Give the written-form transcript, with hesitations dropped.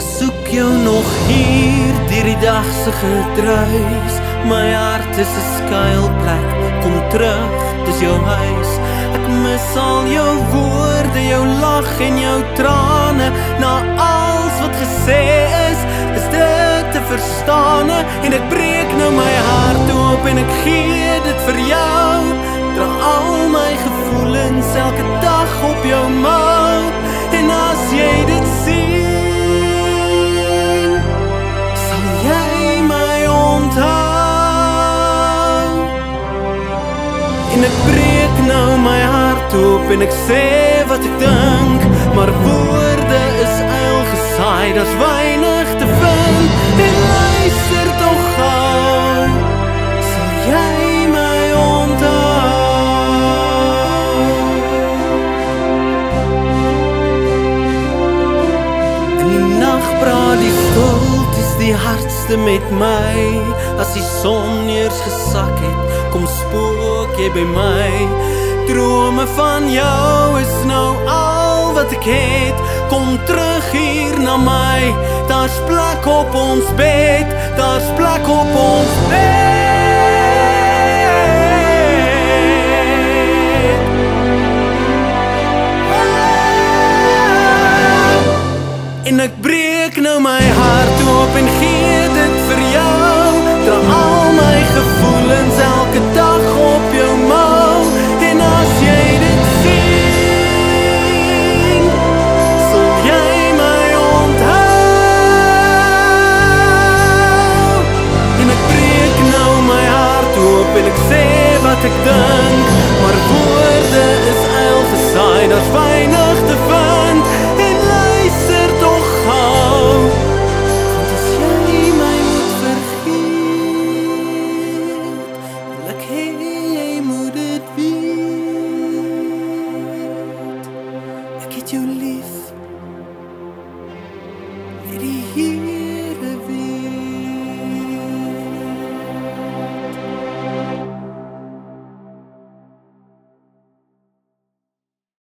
Soek jou nog hier, deur die dagse gedruis. My hart is 'n skuilplek, kom terug, dis jou huis. Ek mis al jou woorde, jou lag en jou trane. Na alles wat gesê is dit te verstaane. En ek breek nou my hart oop en ek gee dit vir jou. Dra al my gevoelens elke dag op jou mou. En as jy dit sien, sal jy my onthou. En ek breek nou my hart oop en ek sê wat ek dink, maar woorde is uil gesaai, daar's weinig te vind. En luister tog gou, sal jy my onthou. In die nag praat die stiltes die hardste met my. As die son eers gesak het, kom spook jy by my. Drome van jou is nou al wat ek het. Kom terug hier na my. Daar's plek op ons bed, daar's plek op ons bed. En ek breek nou my hart oop en gee dit vir jou. Dra al my gevoelens elke dag op jou mou. En as jy dit sien, sal jy my onthou. En ek breek nou my hart oop en ek sê wat ek dink, maar woorde is uil gesaai, daar's weinig te vind. En luister tog gou, want as jy my moet vergeet, wil ek hê jy moet dit weet. Ek het jou lief.